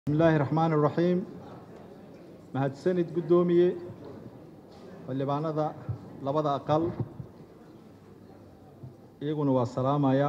بسم الله الرحمن الرحيم. mahadsanid gudoomiye xildhibaanada labada aqal iyaguna waa salaamaya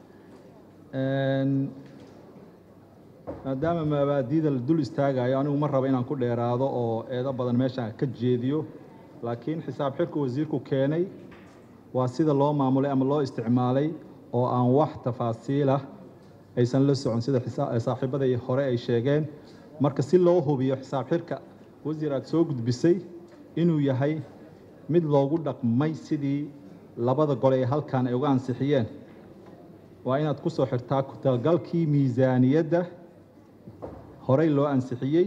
maadaama mabaadiida la dul istaagayo anigu ma rabo inaan ku dheeraado oo eedo badan meesha ka jeediyo laakiin xisaab xirka wasiirku keenay waa sida loo maamulay ama loo isticmaalay oo aan wax tafaasiil ah aysan la socon sida saaxiibadii hore ay sheegeen marka si loo hubiyo xisaab xirka wasiir aad soo gudbisay inuu yahay mid loogu dhaqmay sidii labada gole ee halkan ay uga ansixiyeen waa inaad ku soo xirtaa ku talgalkii miisaaniyadda horey loo ansixiyey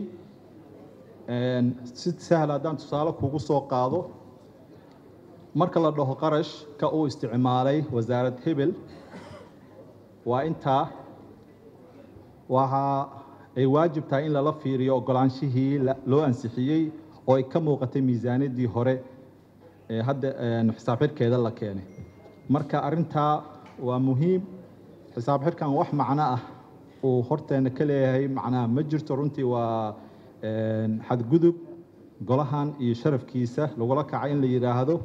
si sahal haddaan tusaale kugu soo qaado marka la dhaho qarash ka uu isticmaalay wasaarad hebel waa intaa waxa ay waajib tahay in lala fiiriyo ogolaanshihii loo ansixiyey oo ay ka muuqatay miisaaniyaddii hore ee hadda xisaab xirkeeda la keenay marka arrintaa waa muhiim xisaab xirkan wax macno ah uu horteena ka leeyahay macnaha ma jirto runtii waa xadgudub golahan iyo sharafkiisa lagula kacay in la yidhaahdo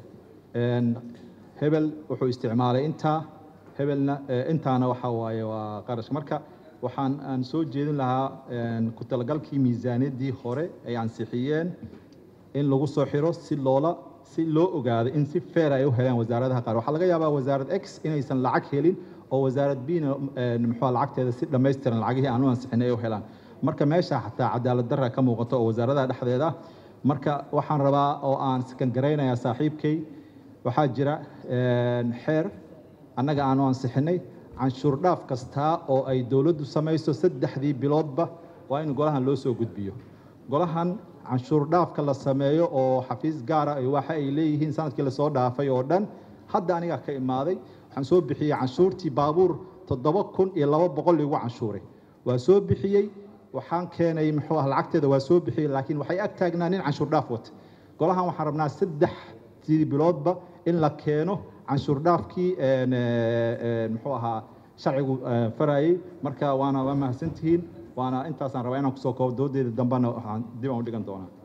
hebel wuxuu isticmaalay intaa hebelna intaana waxa waaye waa qarash marka waxaan aan soo jeedin lahaa ku talagalkii miisaaniyaddii hore ay ansixiyeen in lagu soo xiro si loo ogaado in si fair ay u helaan wasaaradaha qaar waxaa laga yaabaa wasaarad x inaysan lacag helin oo wasaarad b muxuu lacagteeda si dhammaystiran lacagihii aan u ansixinay ay u helaan marka meesha xataa cadaalad darra ka muuqato oo wasaaradaha dhexdeeda marka waxaan rabaa oo aan iskan garaynayaa saaxiibkay waxaa jira xeer annaga aan u ansixinay canshuur dhaaf kasta oo ay dawladdu samayso saddexdii biloodba waa in golahan loo soo gudbiyo golahan canshuur dhaafka la sameeyo oo xafiis gaar ah waxa ay leeyihiin sanadkii la soo dhaafay oo dhan hadda aniga ka imaaday waxaan soo bixiyay canshuurtii baabuur 7,200 lagu canshuuray waa soo bixiyay waxaan keenay muxuu ah lacagteeda waa soo bixiyay laakiin waxay ag taagnaa nin canshuur dhaaf wata golahan waxaan rabnaa saddexdii biloodba in la keeno canshuur dhaafkii muxuu ahaa sharcigu farayay marka waana mahadsantihiin waana intaasaan rabaa inaan kusoo koobo doodeeda dambana waxaan dib aan u dhigan doonaa